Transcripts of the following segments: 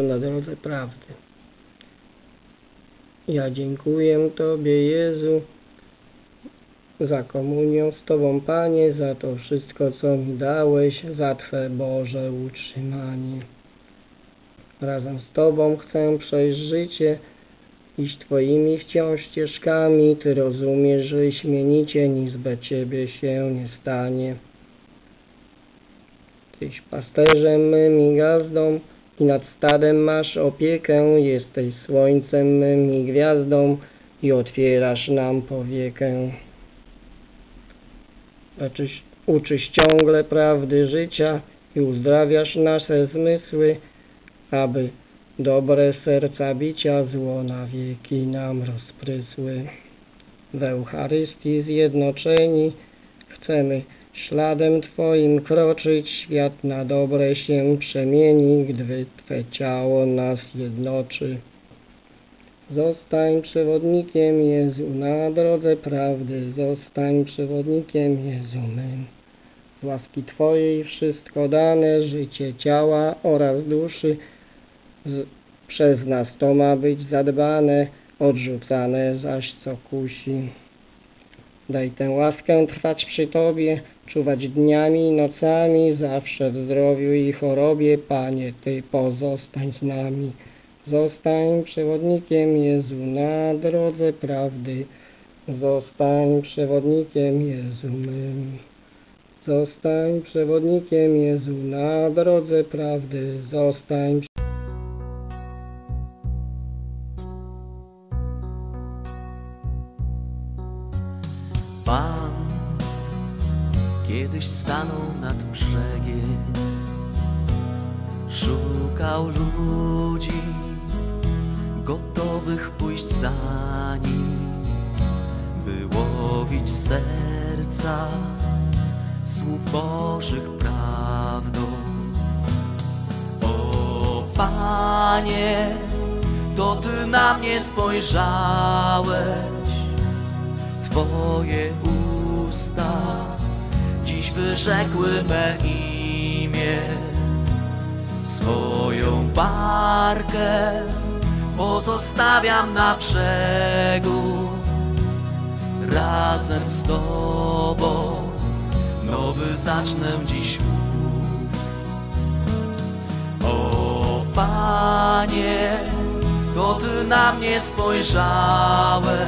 na drodze prawdy. Ja dziękuję Tobie, Jezu, za komunię z Tobą, Panie, za to wszystko, co mi dałeś, za Twe Boże utrzymanie. Razem z Tobą chcę przejść życie, iść Twoimi wciąż ścieżkami. Ty rozumiesz, że śmienicie nic bez Ciebie się nie stanie. Tyś pasterzem mym i gazdą i nad stadem masz opiekę. Jesteś słońcem mym i gwiazdą i otwierasz nam powiekę. Uczysz ciągle prawdy życia i uzdrawiasz nasze zmysły, aby dobre serca bicia zło na wieki nam rozprysły. W Eucharystii zjednoczeni chcemy śladem Twoim kroczyć, świat na dobre się przemieni, gdy Twe ciało nas jednoczy. Zostań przewodnikiem, Jezu, na drodze prawdy, zostań przewodnikiem, Jezu mym. Z łaski Twojej wszystko dane, życie ciała oraz duszy, przez nas to ma być zadbane, odrzucane zaś co kusi. Daj tę łaskę trwać przy Tobie, czuwać dniami i nocami, zawsze w zdrowiu i chorobie, Panie, Ty pozostań z nami. Zostań przewodnikiem, Jezu, na drodze prawdy, zostań przewodnikiem, Jezu mym. Zostań przewodnikiem, Jezu, na drodze prawdy, zostań. Pan kiedyś stanął nad brzegiem, szukał ludzi gotowych pójść za nim, by łowić serca słów Bożych prawdą. O Panie, to Ty na mnie spojrzałeś, Twoje usta dziś wyrzekły me imię. Swoją barkę pozostawiam na brzegu, razem z Tobą nowy zacznę dziś łów. O Panie, to Ty na mnie spojrzałeś,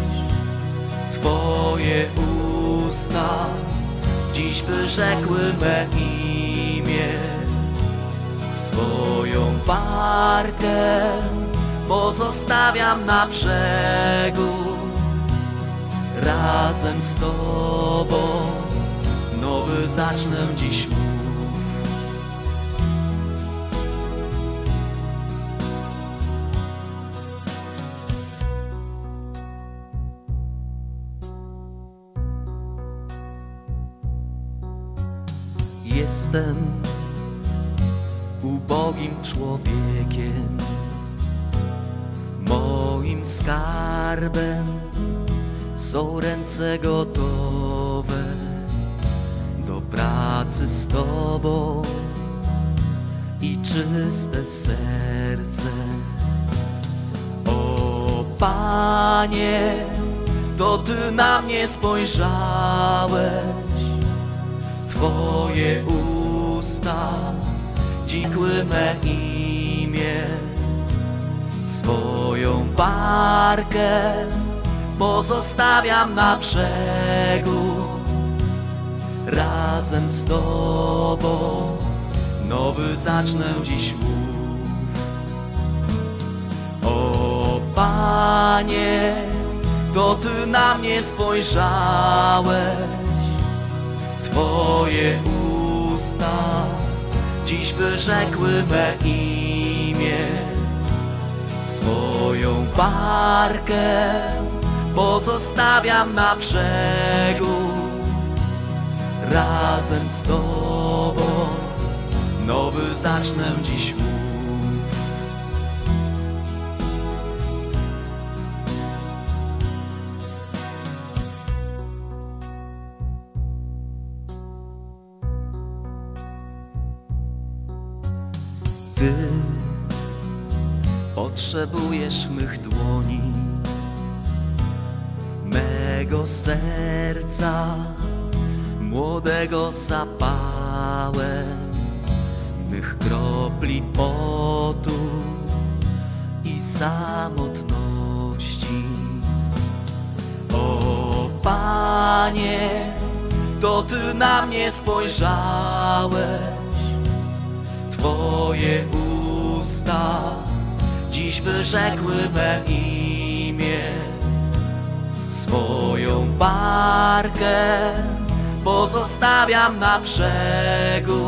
Twoje usta dziś wyrzekły me imię. Swoją barkę pozostawiam na brzegu, razem z Tobą nowy zacznę dziś łów. Jestem ubogim człowiekiem, moim skarbem są ręce gotowe do pracy z Tobą i czyste serce. O Panie, to Ty na mnie spojrzałeś, Twoje usta dzikły me imię. Swoją barkę pozostawiam na brzegu, razem z Tobą nowy zacznę dziś łów. O Panie, to Ty na mnie spojrzałeś, Twoje usta dziś wyrzekły me imię. Swoją barkę pozostawiam na brzegu, razem z Tobą nowy zacznę dziś łów. Ty potrzebujesz mych dłoni, mego serca, młodego zapałem, mych kropli potu i samotności. O Panie, to Ty na mnie spojrzałeś, Twoje usta dziś wyrzekły me imię. Swoją barkę pozostawiam na brzegu,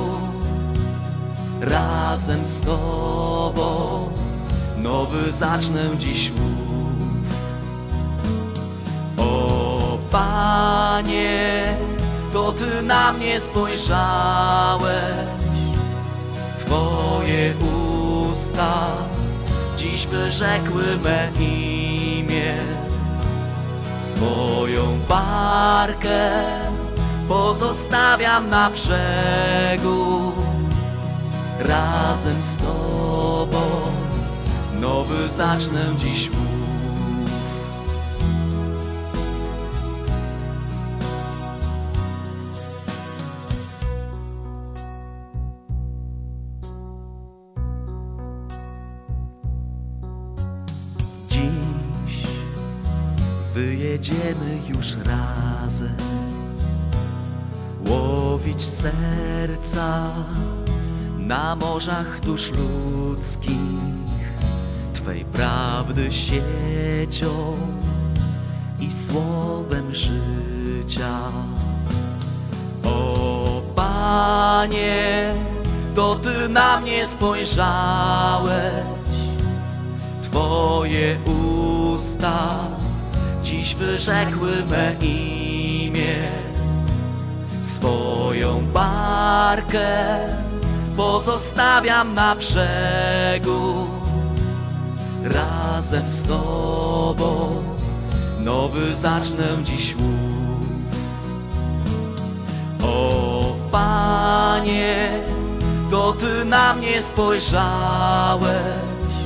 razem z Tobą nowy zacznę dziś łów. O Panie, to Ty na mnie spojrzałeś, Twoje usta dziś wyrzekły me imię. Swoją barkę pozostawiam na brzegu, razem z Tobą nowy zacznę dziś łów. Dziś wyjedziemy już razem, łowić serca na morzach dusz ludzkich, Twej prawdy siecią i słowem życia. O Panie, to Ty na mnie spojrzałeś, Twoje usta dziś wyrzekły me imię. Swoją barkę pozostawiam na brzegu, razem z Tobą nowy zacznę dziś łów. O Panie, to Ty na mnie spojrzałeś,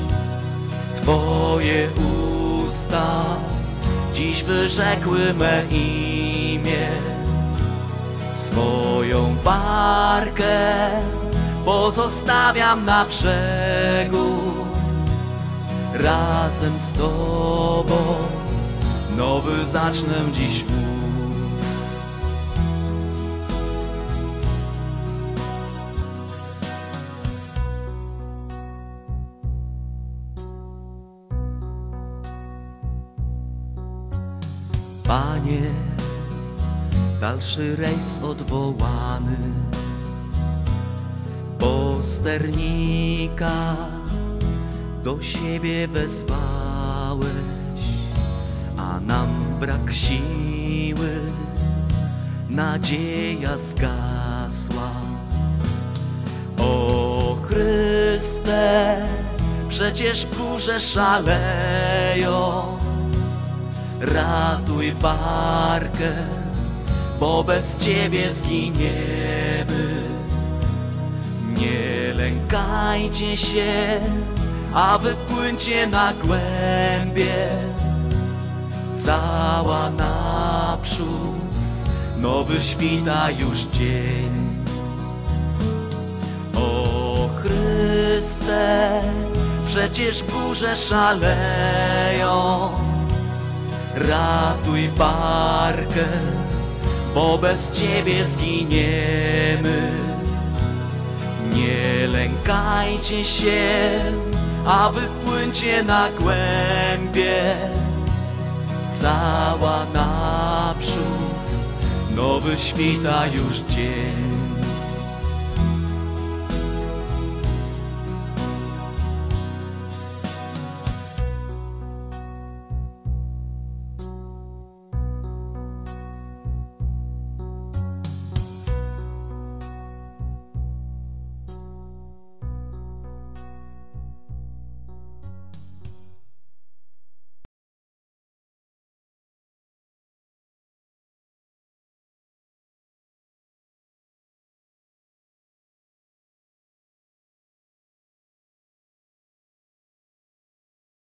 Twoje usta dziś wyrzekły me imię. Swoją barkę pozostawiam na brzegu, razem z Tobą nowy zacznę dziś łów. Panie, dalszy rejs odwołany, posternika do siebie wezwałeś, a nam brak siły, nadzieja zgasła. O Chryste, przecież burze szaleją, ratuj barkę, bo bez Ciebie zginiemy. Nie lękajcie się, a wypłyńcie na głębie, cała naprzód, nowy świta już dzień. O Chryste, przecież burze szaleją, ratuj barkę, bo bez Ciebie zginiemy. Nie lękajcie się, a wypłyńcie na głębie, cała naprzód, nowy świta już dzień.